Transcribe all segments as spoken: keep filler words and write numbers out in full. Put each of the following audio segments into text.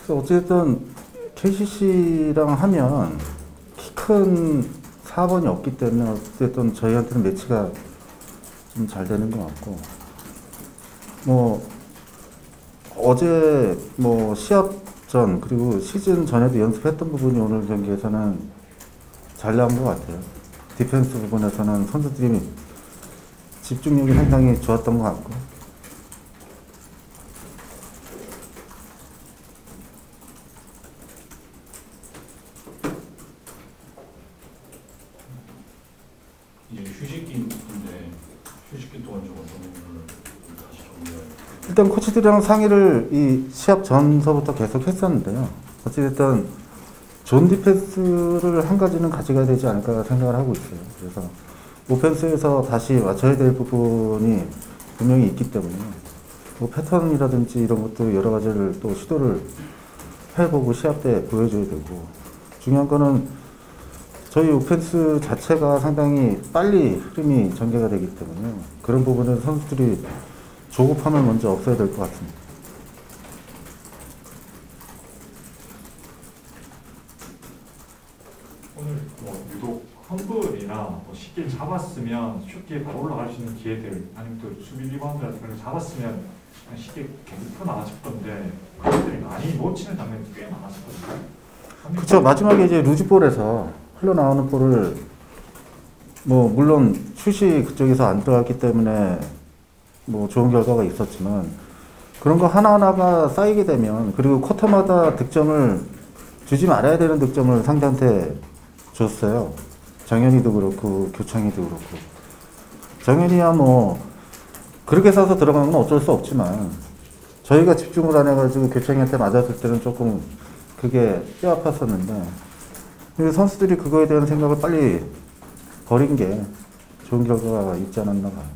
그래서 어쨌든 케이씨씨랑 하면 키 큰 사 번이 없기 때문에 어쨌든 저희한테는 매치가 좀 잘 되는 것 같고, 뭐 어제 뭐 시합 전 그리고 시즌 전에도 연습했던 부분이 오늘 경기에서는 잘 나온 것 같아요. 디펜스 부분에서는 선수들이 집중력이 상당히 좋았던 것 같고. 이제 휴식기인데 휴식기 동안 좀 어떤 부분을 다시 정리해야 일단 코치들이랑 상의를 이 시합 전서부터 계속 했었는데요. 어찌됐든 존 디펜스를 한 가지는 가져가야 되지 않을까 생각을 하고 있어요. 그래서 오펜스에서 다시 맞춰야 될 부분이 분명히 있기 때문에 뭐 패턴이라든지 이런 것도 여러 가지를 또 시도를 해보고 시합 때 보여줘야 되고, 중요한 거는 저희 오펜스 자체가 상당히 빨리 흐름이 전개가 되기 때문에 그런 부분은 선수들이 조급함을 먼저 없애야 될 것 같습니다. 오늘 뭐 유독 험블이나 뭐 쉽게 잡았으면 쉽게 바로 올라갈 수 있는 기회들, 아니면 또 수비 리바운드 같은 걸 잡았으면 그냥 쉽게 경기 풀어나갔었던데 그것들이 많이 놓치는 장면이 꽤 많았었거든요. 그렇죠. 마지막에 이제 루즈볼에서 흘러나오는 볼을 뭐 물론 슛이 그쪽에서 안 들어갔기 때문에 뭐 좋은 결과가 있었지만, 그런 거 하나하나가 쌓이게 되면, 그리고 쿼터마다 득점을 주지 말아야 되는 득점을 상대한테 줬어요. 정현이도 그렇고 교창이도 그렇고. 정현이야 뭐 그렇게 싸서 들어가는 건 어쩔 수 없지만, 저희가 집중을 안 해가지고 교창이한테 맞았을 때는 조금 그게 뼈 아팠었는데, 선수들이 그거에 대한 생각을 빨리 버린 게 좋은 결과가 있지 않았나 봐요.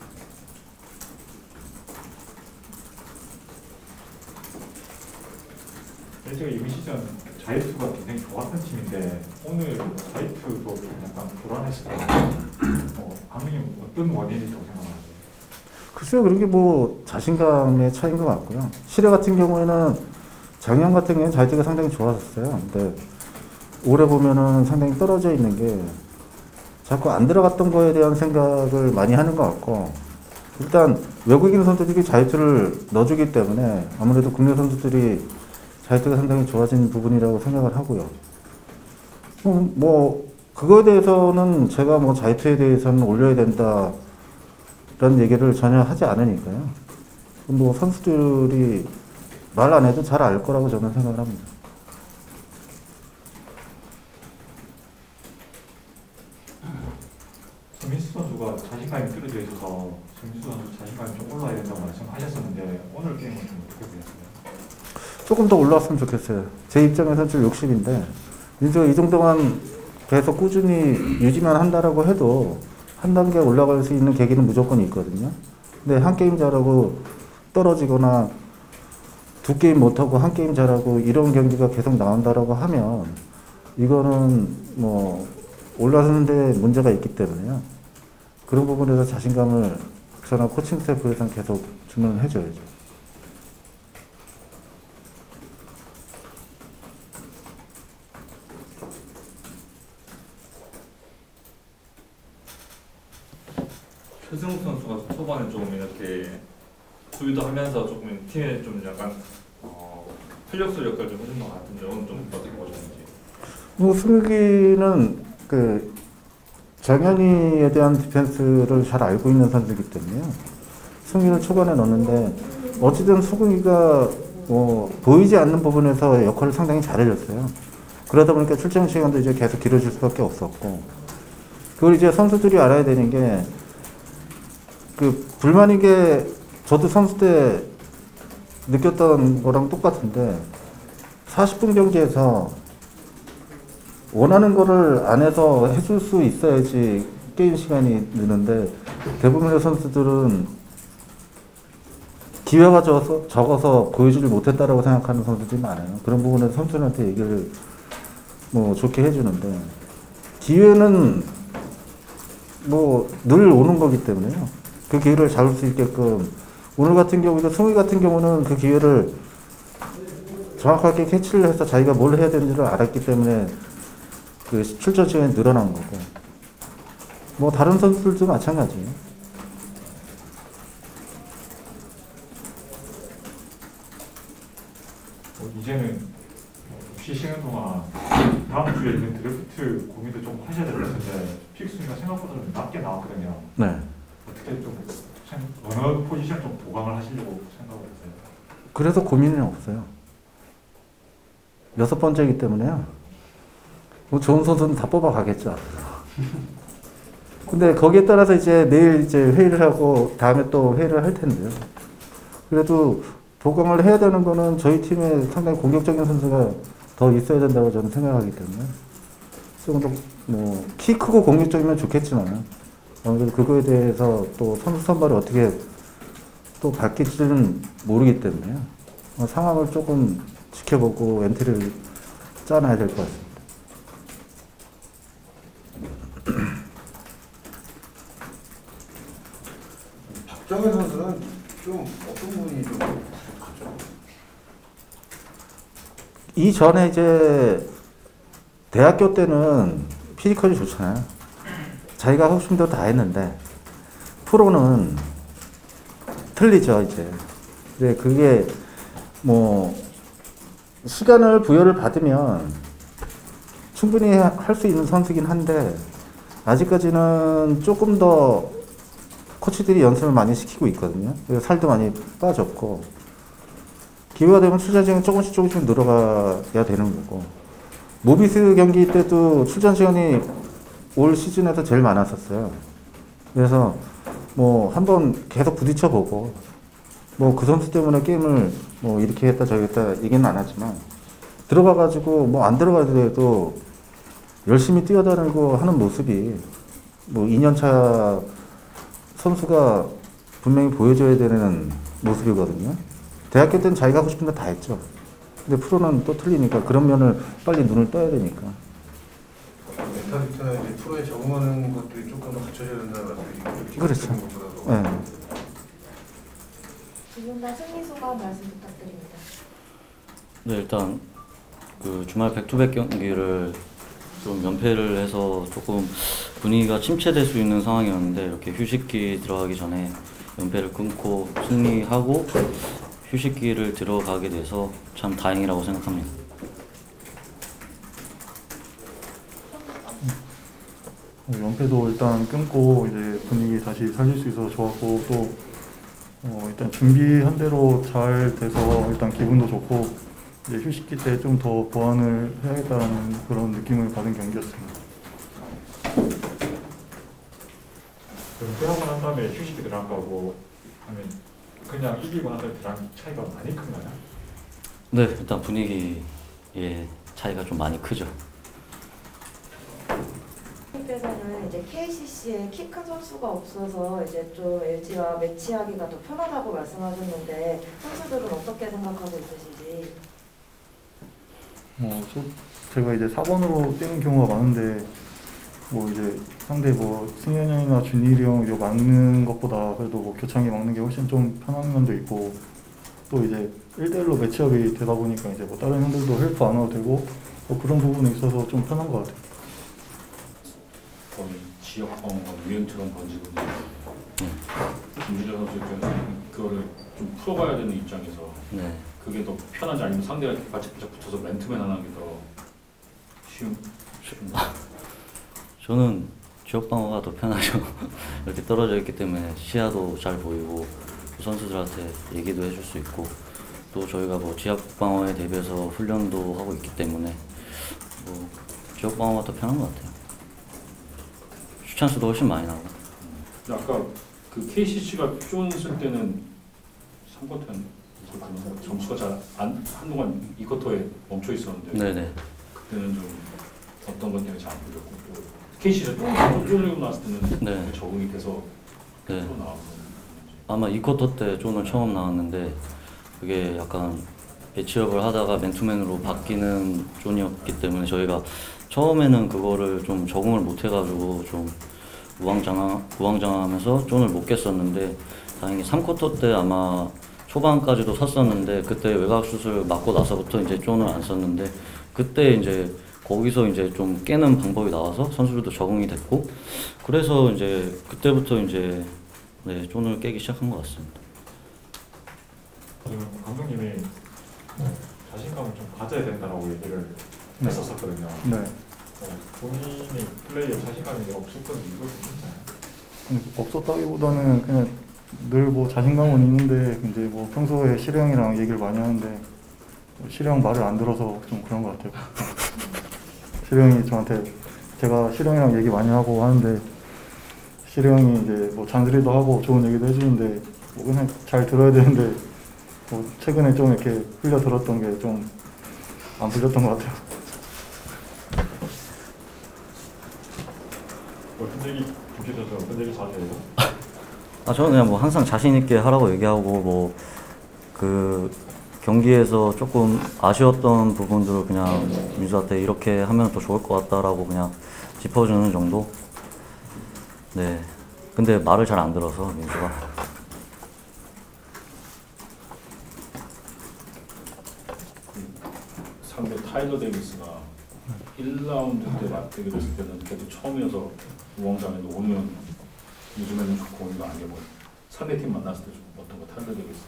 제가 이번 시즌 자유투가 굉장히 좋았던 팀인데 오늘 자유투도 약간 불안했을 것 같아요. 어, 감독님 어떤 원인이 있다고 생각하세요? 글쎄요, 그런 게 뭐 자신감의 차이인 것 같고요. 시례 같은 경우에는 작년 같은 경우에는 자유투가 상당히 좋았었어요. 근데 올해 보면은 상당히 떨어져 있는 게 자꾸 안 들어갔던 거에 대한 생각을 많이 하는 것 같고, 일단 외국인 선수들이 자유투를 넣어주기 때문에 아무래도 국내 선수들이 자유투가 상당히 좋아진 부분이라고 생각을 하고요. 뭐, 뭐 그거에 대해서는 제가 뭐 자유투에 대해서는 올려야 된다 라는 얘기를 전혀 하지 않으니까요. 뭐 선수들이 말 안 해도 잘 알 거라고 저는 생각을 합니다. 서민수 선수가 자신감이 떨어져 있어서 서민수 선수 자신감이 좀 올라야 된다고 말씀하셨었는데 오늘 게임은 좀 어떻게 보셨어요? 조금 더 올라왔으면 좋겠어요. 제 입장에서는 좀 욕심인데, 이제 이 정도만 계속 꾸준히 유지만 한다라고 해도 한 단계 올라갈 수 있는 계기는 무조건 있거든요. 근데 한 게임 잘하고 떨어지거나 두 게임 못하고 한 게임 잘하고 이런 경기가 계속 나온다라고 하면 이거는 뭐 올라서는데 문제가 있기 때문에요. 그런 부분에서 자신감을 저나 코칭 스태프에서는 계속 주문을 해줘야죠. 최승욱 선수가 초반에 좀 이렇게 수비도 하면서 조금 팀에 좀 약간 어, 활력소 역할을 좀 해준 것 같은데 오늘 좀 어떻게 보셨는지? 뭐 승기는 그 정현이에 대한 디펜스를 잘 알고 있는 선수이기 때문에요. 승기는 초반에 넣었는데 어찌든 수근이가 뭐 보이지 않는 부분에서 역할을 상당히 잘해줬어요. 그러다 보니까 출장 시간도 이제 계속 길어질 수밖에 없었고, 그걸 이제 선수들이 알아야 되는 게, 그 불만인 게 저도 선수 때 느꼈던 거랑 똑같은데, 사십 분 경기에서 원하는 거를 안에서 해줄 수 있어야지 게임 시간이 느는데, 대부분의 선수들은 기회가 적어서, 적어서 보여주지 못했다라고 생각하는 선수들이 많아요. 그런 부분에서 선수들한테 얘기를 뭐 좋게 해주는데, 기회는 뭐 늘 오는 거기 때문에요. 그 기회를 잡을 수 있게끔, 오늘 같은 경우도 승희 같은 경우는 그 기회를 정확하게 캐치를 해서 자기가 뭘 해야 되는지를 알았기 때문에 그 출전 시간이 늘어난 거고, 뭐 다른 선수들도 마찬가지예요. 뭐 이제는 뭐 쉬시는 동안 다음 주에 있는 드래프트 고민도 좀 하셔야 될 것 같은데 픽 순위가 생각보다 좀 낮게 나왔거든요. 네. 어떻게 좀 생- 어느 포지션 좀 보강을 하시려고 생각을 하세요? 그래서 고민은 없어요. 여섯 번째이기 때문에요. 뭐 좋은 선수는 다 뽑아가겠죠. 근데 거기에 따라서 이제 내일 이제 회의를 하고 다음에 또 회의를 할 텐데요. 그래도 보강을 해야 되는 거는 저희 팀에 상당히 공격적인 선수가 더 있어야 된다고 저는 생각하기 때문에 조금 더 뭐 키 크고 공격적이면 좋겠지만 아무래도 그거에 대해서 또 선수 선발을 어떻게 또 바뀔지는 모르기 때문에요. 어, 상황을 조금 지켜보고 엔트리를 짜놔야 될 것 같습니다. 박정현 선수는 좀 어떤 부분이 좀 부족하죠? 이전에 이제 대학교 때는 피지컬이 좋잖아요. 자기가 하고 싶은 대로 다 했는데 프로는 틀리죠 이제. 근데 그게 뭐 시간을 부여를 받으면 충분히 할 수 있는 선수긴 한데 아직까지는 조금 더 코치들이 연습을 많이 시키고 있거든요. 그래서 살도 많이 빠졌고 기회가 되면 출전 시간이 조금씩 조금씩 늘어가야 되는 거고, 모비스 경기 때도 출전 시간이 올 시즌에서 제일 많았었어요. 그래서 뭐 한번 계속 부딪혀보고 뭐 그 선수 때문에 게임을 뭐 이렇게 했다 저렇게 했다 얘기는 안 하지만 들어가가지고 뭐 안 들어가더라도 열심히 뛰어다니고 하는 모습이 뭐 이 년차 선수가 분명히 보여줘야 되는 모습이거든요. 대학교 때는 자기가 하고 싶은 거 다 했죠. 근데 프로는 또 틀리니까 그런 면을 빨리 눈을 떠야 되니까. 멘탈리티나 이제 프로에 적응하는 것들이 조금 더 갖춰져야 된다는 말씀이시죠? 그렇죠. 네. 두 분 다 승리 소감 말씀 부탁드립니다. 네, 일단 그 주말 백투백 경기를 좀 연패를 해서 조금 분위기가 침체될 수 있는 상황이었는데 이렇게 휴식기 들어가기 전에 연패를 끊고 승리하고 휴식기를 들어가게 돼서 참 다행이라고 생각합니다. 연패도 일단 끊고 이제 분위기 다시 살릴 수 있어서 좋았고, 또 어 일단 준비한 대로 잘 돼서 일단 기분도 좋고, 이제 휴식기 때 좀 더 보완을 해야겠다는 그런 느낌을 받은 경기였습니다. 그럼 빼하고 난 다음에 휴식이 들어간 거고 하면 그냥 이기고 난 다음에 들어간 차이가 많이 큰가요? 네, 일단 분위기의 차이가 좀 많이 크죠. 께서는 이제 케이씨씨에 키 큰 선수가 없어서 이제 좀 엘지와 매치하기가 더 편하다고 말씀하셨는데 선수들은 어떻게 생각하고 있으신지. 뭐 저, 제가 이제 사 번으로 뛰는 경우가 많은데 뭐 이제 상대 뭐 승현이 형이나 준일이 형 이거 막는 것보다 그래도 뭐 교창이 막는 게 훨씬 좀 편한 면도 있고, 또 이제 일 대 일로 매치업이 되다 보니까 이제 뭐 다른 형들도 헬프 안 와도 되고 뭐 그런 부분에 있어서 좀 편한 것 같아요. 거의 지역 방어가 유행처럼 번지거든요. 김준재 선수 입장에서는 그거를 좀 풀어가야 되는 입장에서 네. 그게 더 편한지 아니면 상대가 이렇게 바짝바짝 붙어서 맨투맨 하는 게 더 쉬운? 저는 지역 방어가 더 편하죠. 이렇게 떨어져 있기 때문에 시야도 잘 보이고 선수들한테 얘기도 해줄 수 있고, 또 저희가 뭐 지역 방어에 대비해서 훈련도 하고 있기 때문에 뭐 지역 방어가 더 편한 것 같아요. 슈찬스도 훨씬 많이 나오고. 근데 아까 그 케이씨씨가 쪼는 쓸 때는 삼 쿼터는 점수가 잘 안, 한동안 이 쿼터에 멈춰 있었는데 네네. 그때는 좀 어떤 것 때문에 잘 안 풀렸고, 또 케이씨씨가 또 쪼려고 나왔을 때는 네. 적응이 돼서 네. 또 나와서 아마 이 쿼터 때 존을 처음 나왔는데 그게 약간 배치업을 하다가 맨투맨으로 바뀌는 존이었기 때문에 저희가 처음에는 그거를 좀 적응을 못 해가지고 좀 우왕좌왕, 우왕좌왕하면서 존을 못 깼었는데, 다행히 삼 쿼터 때 아마 초반까지도 섰었는데 그때 외곽 슛을 맞고 나서부터 이제 존을 안 썼는데 그때 이제 거기서 이제 좀 깨는 방법이 나와서 선수들도 적응이 됐고 그래서 이제 그때부터 이제 네, 존을 깨기 시작한 것 같습니다. 지금 감독님이 자신감을 좀 가져야 된다라고 얘기를 네. 했었었거든요. 네. 어, 본인이 플레이에 자신감이 없을 건 이유가 있나요? 음, 없었다기보다는 그냥 늘 뭐 자신감은 있는데 이제 뭐 평소에 시령이랑 얘기를 많이 하는데 시령 말을 안 들어서 좀 그런 것 같아요. 시령이 저한테 제가 시령이랑 얘기 많이 하고 하는데 시령이 이제 뭐 잔소리도 하고 좋은 얘기도 해주는데 뭐 그냥 잘 들어야 되는데 뭐 최근에 좀 이렇게 흘려 들었던 게 좀 안 풀렸던 것 같아요. 어떤 얘기 김기태서 어떤 얘기 자주 해요? 아 저는 그냥 뭐 항상 자신 있게 하라고 얘기하고 뭐 그 경기에서 조금 아쉬웠던 부분들을 그냥 민수한테 이렇게 하면 더 좋을 것 같다라고 그냥 짚어주는 정도. 네. 근데 말을 잘 안 들어서 민수가. 상대 타일러 데이비스가 일 라운드 때 맞대결 했을 때는 계속 처음이어서 우왕좌왕해도 오면 요즘에는 좋고 오는 거 아니고 뭐 상대팀 만났을 때 좀 어떤 거 타일러 데이비스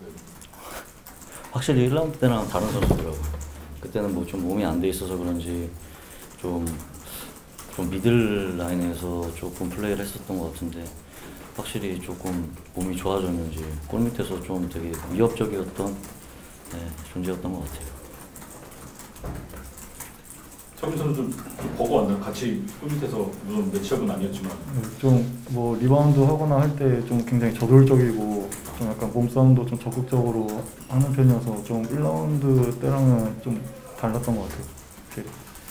확실히 일 라운드 때랑 다른 선수더라고요. 그때는 뭐 좀 몸이 안 돼 있어서 그런지 좀, 좀 미들 라인에서 조금 플레이를 했었던 것 같은데 확실히 조금 몸이 좋아졌는지 골 밑에서 좀 되게 위협적이었던 네, 존재였던 것 같아요. 차민 선수 좀, 좀 보고 왔나요? 같이 골 밑에서 물론 매치업은 아니었지만 좀 뭐 리바운드 하거나 할 때 좀 굉장히 저돌적이고 좀 약간 몸싸움도 좀 적극적으로 하는 편이어서 좀 일 라운드 때랑은 좀 달랐던 것 같아요. 확실히.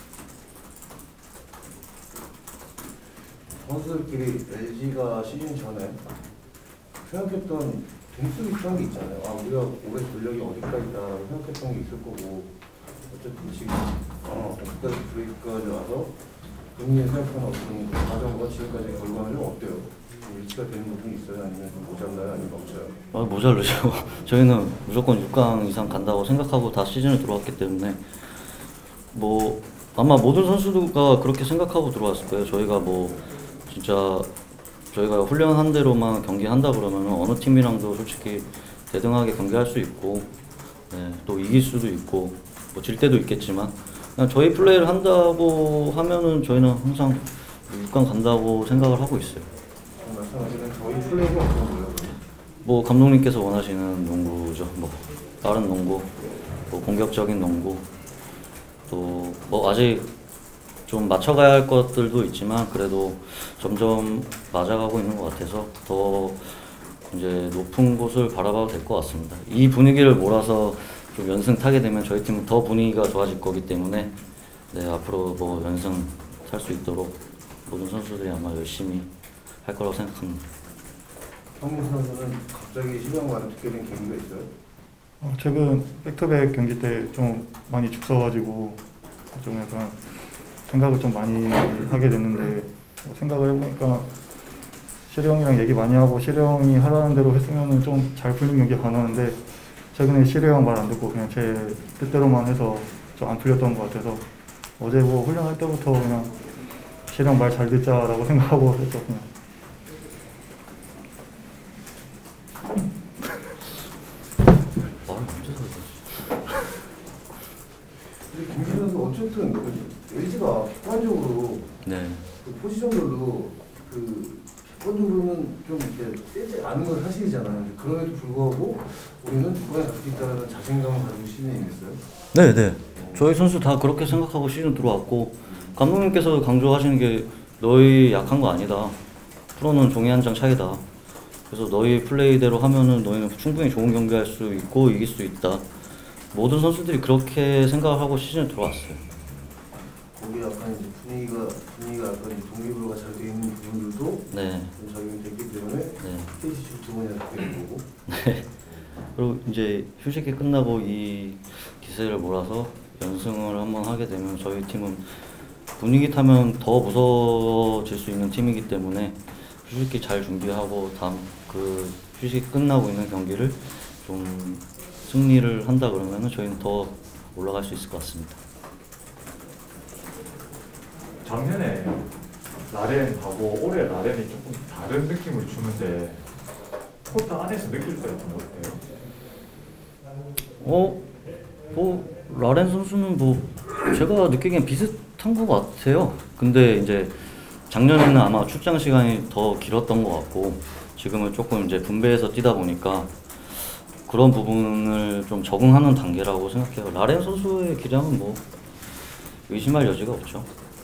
선수들끼리 엘지가 시즌 전에 생각했던 등수비 그런 게 있잖아요. 아 우리가 올해 전력이 어디까지다라고 생각했던 게 있을 거고 어쨌든 지금 어 어디까지 브레이크까지 와서 본인이 생각하는 어떤 과정과 지금까지 결과는 좀 어때요? 일치가 되는 부분이 있어요? 아니면 좀 모자라요? 아니면 넘쳐요? 아, 모자르죠. 저희는 무조건 육 강 이상 간다고 생각하고 다 시즌에 들어왔기 때문에 뭐 아마 모든 선수가 그렇게 생각하고 들어왔을 거예요. 저희가 뭐 진짜 저희가 훈련한 대로만 경기한다 그러면 어느 팀이랑도 솔직히 대등하게 경기할 수 있고 네, 또 이길 수도 있고 뭐 질 때도 있겠지만 그냥 저희 플레이를 한다고 하면은 저희는 항상 육 강 간다고 생각을 하고 있어요. 말씀하시는 저희 플레이가 어떤 거예요? 뭐 감독님께서 원하시는 농구죠. 뭐 빠른 농구, 뭐 공격적인 농구, 또 뭐 아직 좀 맞춰가야 할 것들도 있지만 그래도 점점 맞아가고 있는 것 같아서 더 이제 높은 곳을 바라봐도 될 것 같습니다. 이 분위기를 몰아서 좀 연승 타게 되면 저희 팀은 더 분위기가 좋아질 거기 때문에 네, 앞으로 뭐 연승 탈 수 있도록 모든 선수들이 아마 열심히 할 거라고 생각합니다. 형민 선수는 갑자기 시간 말을 듣게 된 계기가 있어요? 어, 최근 백투백 경기 때 좀 많이 죽서가지고 좀 약간 생각을 좀 많이 하게 됐는데 뭐 생각을 해보니까 시령이랑 얘기 많이 하고 시령이 하라는 대로 했으면 좀 잘 풀린 경기가 가능한데 최근에 시령 말 안 듣고 그냥 제 뜻대로만 해서 좀 안 풀렸던 것 같아서 어제 뭐 훈련할 때부터 그냥 시령 말 잘 듣자라고 생각하고 했죠. 그냥. 말을 언제 하지? 근데 김기 선수 어쨌든 그 엘지가 객관적으로 네. 그 포지션별로 그 객관적으로는 좀 이렇게 세지 않은 건 사실이잖아요. 근데 그럼에도 불구하고 우리는 누가 잡수 있다는 자신감을 가지고 시즌에 임했어요. 네, 네. 저희 선수 다 그렇게 생각하고 시즌 들어왔고 감독님께서 강조하시는 게 너희 약한 거 아니다. 프로는 종이 한 장 차이다. 그래서 너희 플레이대로 하면은 너희는 충분히 좋은 경기할 수 있고 이길 수 있다. 모든 선수들이 그렇게 생각을 하고 시즌에 들어왔어요. 거기 약간 이제 분위기가 분위기가 약간 이제 동기부여가 잘 돼 있는 부분들도 네. 좀 적용이 됐기 때문에 네. 케이씨씨 두 번이나 잡게 된 거고. 그리고 이제 휴식이 끝나고 이 기세를 몰아서 연승을 한번 하게 되면 저희 팀은 분위기 타면 더 무서워질 수 있는 팀이기 때문에 휴식기 잘 준비하고 다음 그 휴식 끝나고 있는 경기를 좀 승리를 한다 그러면은 저희는 더 올라갈 수 있을 것 같습니다. 작년에 라렌하고 올해 라렌이 조금 다른 느낌을 주는데 코트 안에서 느낄 때는 좀 어때요? 어, 뭐 라렌 선수는 뭐 제가 느끼기엔 비슷한 것 같아요. 근데 이제 작년에는 아마 출장 시간이 더 길었던 것 같고 지금은 조금 이제 분배해서 뛰다 보니까 그런 부분을 좀 적응하는 단계라고 생각해요. 라렌 선수의 기량은 뭐 의심할 여지가 없죠.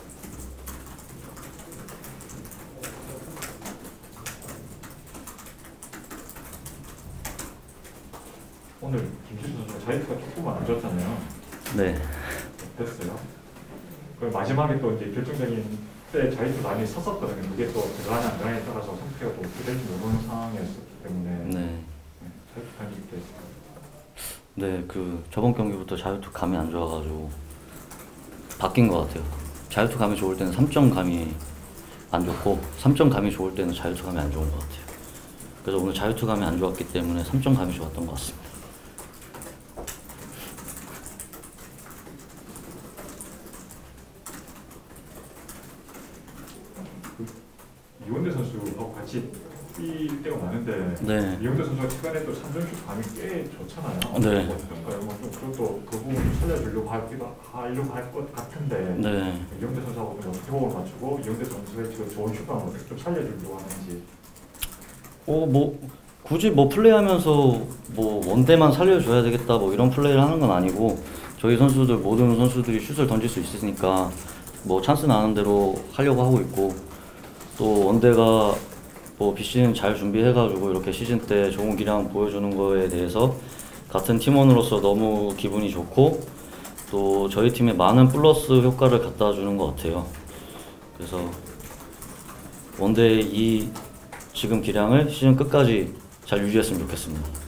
오늘 김지수 선수가 자유투가 조금 안 좋았잖아요. 네. 됐어요. 그리고 마지막에 또 이제 결정적인 때 자유투 많이 섰었거든요. 그게 또 들어가냐 안 들어가냐에 따라서 상태가 또 어떻게 될지 모르는 상황이었기 때문에 네. 자유투 감이 됐어요. 네, 그 저번 경기부터 자유투 감이 안 좋아가지고 바뀐 것 같아요. 자유투 감이 좋을 때는 삼 점 감이 안 좋고 삼 점 감이 좋을 때는 자유투 감이 안 좋은 것 같아요. 그래서 오늘 자유투 감이 안 좋았기 때문에 삼 점 감이 좋았던 것 같습니다. 이원대 선수하고 같이 뛸 때가 많은데 네. 이원대 선수가 최근에 또 삼 점슛 감이 꽤 좋잖아요. 네. 어떤가요? 뭐좀 그것도 그 부분 좀 살려주려고 하기도 하려고 할 것 같은데 네. 이영대 선수하고 좀 어떻게 호흡을 맞추고 이영대 선수의 지금 좋은 슛감을 어떻게 좀 살려주려고 하는지. 어, 뭐 굳이 뭐 플레이하면서 뭐 원대만 살려줘야 되겠다 뭐 이런 플레이를 하는 건 아니고 저희 선수들 모든 선수들이 슛을 던질 수 있으니까 뭐 찬스 나는 대로 하려고 하고 있고 또 원대가 뭐 비시즌 잘 준비해가지고 이렇게 시즌 때 좋은 기량 보여주는 거에 대해서 같은 팀원으로서 너무 기분이 좋고 또 저희 팀에 많은 플러스 효과를 갖다 주는 것 같아요. 그래서 원대의 이 지금 기량을 시즌 끝까지 잘 유지했으면 좋겠습니다.